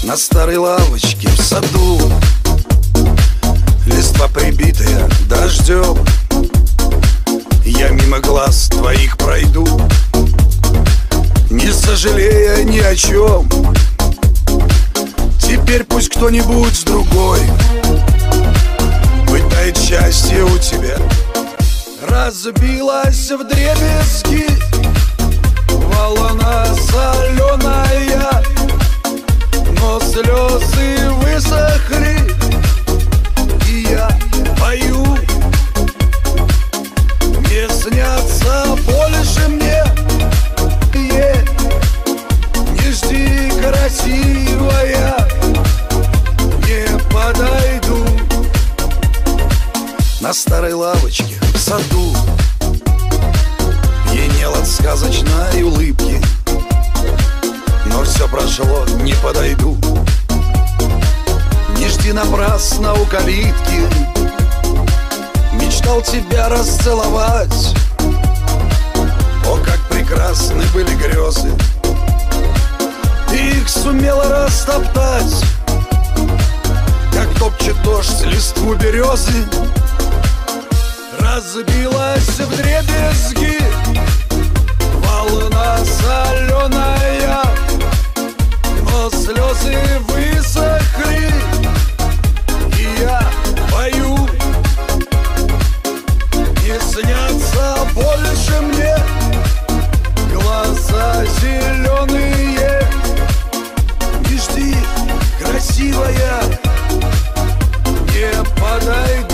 На старой лавочке в саду, листва прибитая дождем, я мимо глаз твоих пройду, не сожалея ни о чем. Теперь пусть кто-нибудь другой пытает счастье у тебя. Разбилась вдребезги волна соленая, но слезы высохли, и я пою. Не снятся больше мне, не жди, красивая, не подойду. На старой лавочке в саду пьянел от сказочной улыбки, но все прошло, не подойду. Не жди напрасно у калитки, мечтал тебя расцеловать. О, как прекрасны были грезы, их сумела растоптать, как топчет дождь листву березы. Разбилась вдребезги волна соленая, но слезы высохли, и я пою. Не снять